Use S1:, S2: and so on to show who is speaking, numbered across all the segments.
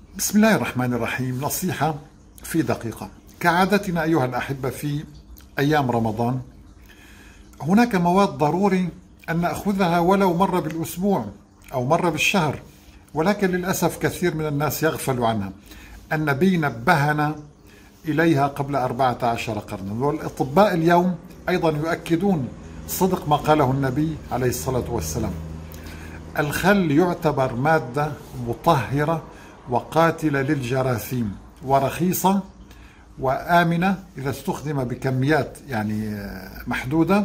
S1: بسم الله الرحمن الرحيم. نصيحة في دقيقة. كعادتنا أيها الأحبة في أيام رمضان، هناك مواد ضروري أن نأخذها ولو مرة بالأسبوع أو مرة بالشهر، ولكن للأسف كثير من الناس يغفل عنها. النبي نبهنا إليها قبل 14 قرنا، والأطباء اليوم أيضا يؤكدون صدق ما قاله النبي عليه الصلاة والسلام. الخل يعتبر مادة مطهرة وقاتلة للجراثيم، ورخيصة وآمنة إذا استخدم بكميات محدودة.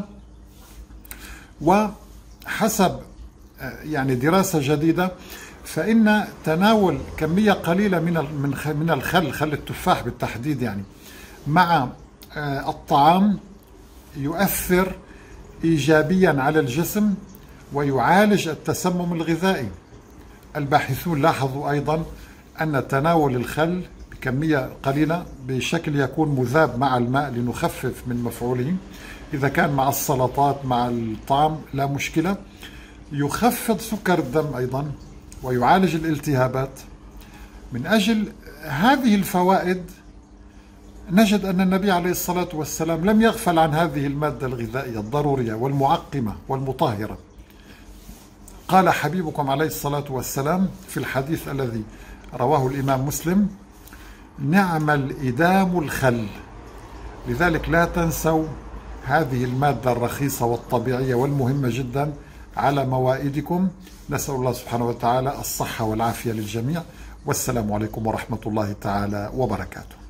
S1: وحسب دراسة جديدة، فإن تناول كمية قليلة من الخل، خل التفاح بالتحديد، مع الطعام يؤثر إيجابيا على الجسم ويعالج التسمم الغذائي. الباحثون لاحظوا أيضا أن تناول الخل بكمية قليلة بشكل يكون مذاب مع الماء لنخفف من مفعوله، إذا كان مع السلطات مع الطعام لا مشكلة. يخفض سكر الدم أيضا ويعالج الالتهابات. من أجل هذه الفوائد نجد أن النبي عليه الصلاة والسلام لم يغفل عن هذه المادة الغذائية الضرورية والمعقمة والمطهرة. قال حبيبكم عليه الصلاة والسلام في الحديث الذي رواه الإمام مسلم: نعم الإدام الخل. لذلك لا تنسوا هذه المادة الرخيصة والطبيعية والمهمة جدا على موائدكم. نسأل الله سبحانه وتعالى الصحة والعافية للجميع، والسلام عليكم ورحمة الله تعالى وبركاته.